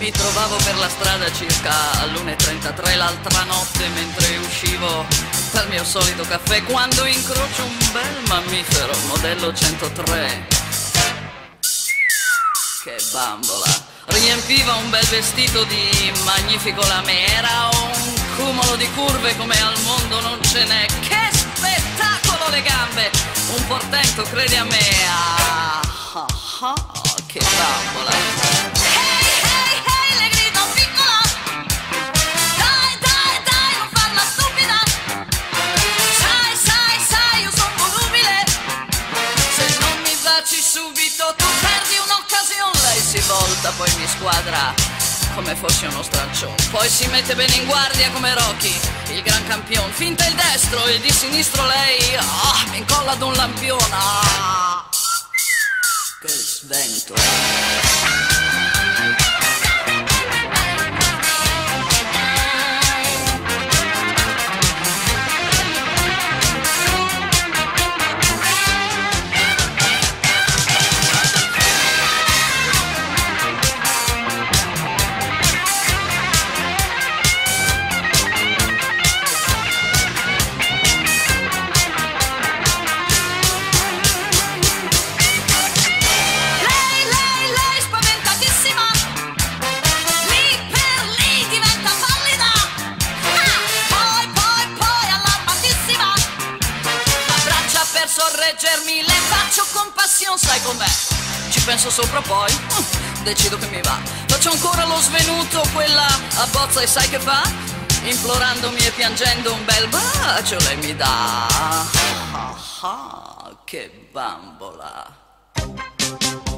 Mi trovavo per la strada circa all'1:33 l'altra notte mentre uscivo dal mio solito caffè, quando incrocio un bel mammifero modello 103. Che bambola! Riempiva un bel vestito di magnifico lame, era un cumulo di curve come al mondo non ce n'è. Che spettacolo le gambe! Un portento, credi a me. Che bambola! Hey, hey, hey, le grido piccola! Dai, dai, dai, non farla stupida! Sai, sai, sai, io son volubile! Se non mi baci subito tu perdi un'occasione. Lei si volta, poi mi squadra come fossi uno straccione. Poi si mette bene in guardia come Rocky, il gran campione. Finta il destro e di sinistro lei mi incolla ad un lampione. Che svento! Sorreggermi le faccio con passione, sai com'è? Ci penso sopra poi decido che mi va. Faccio ancora lo svenuto, quella abbozza e sai che fa? Implorandomi e piangendo un bel bacio lei mi dà. Che bambola!